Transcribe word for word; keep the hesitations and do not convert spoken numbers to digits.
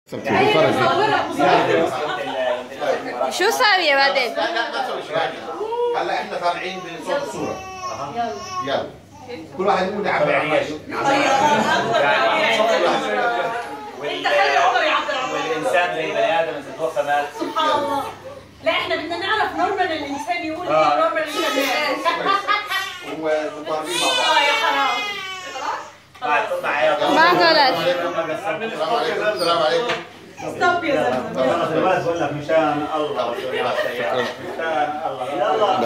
شو صار يا بعدين؟ لا لا ما تسوي شيء. هلا احنا طالعين بصوت الصورة. يلا يلا كل واحد يقول يعبر عن نفسه. انت خلي عمر يعبر عن نفسه. والانسان زي بني ادم اذا توفى مات. سبحان الله. لا احنا بدنا نعرف نورمال الانسان يقول ايه نورمال الانسان. ومتقاربين مع بعض. اه يا حرام. ما غلط. السلام عليكم. السلام عليكم. ستوب يا زلمه. بقول لك مشان الله مشان الله يلا